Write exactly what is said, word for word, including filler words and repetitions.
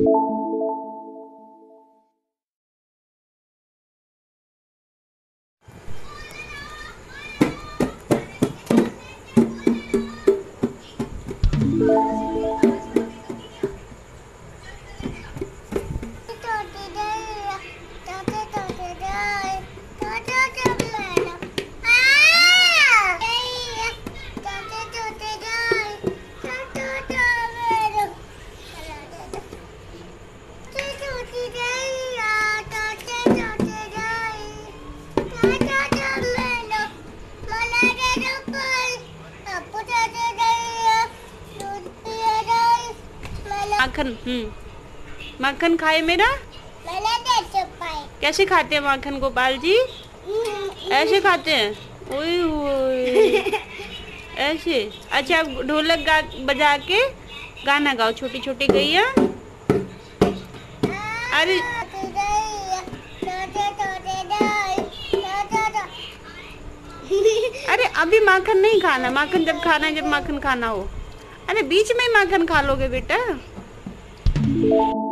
माखन हम्म माखन खाए मेरा। मैंने दे पाए। कैसे खाते हैं माखन गोपाल जी? ऐसे खाते हैं। ओए ओए ऐसे। अच्छा आप ढोलक गा बजा के गाना गाओ, छोटी छोटी गैया। अरे अरे अभी माखन नहीं खाना, माखन जब खाना है, जब माखन खाना हो। अरे बीच में ही माखन खा लोगे बेटा।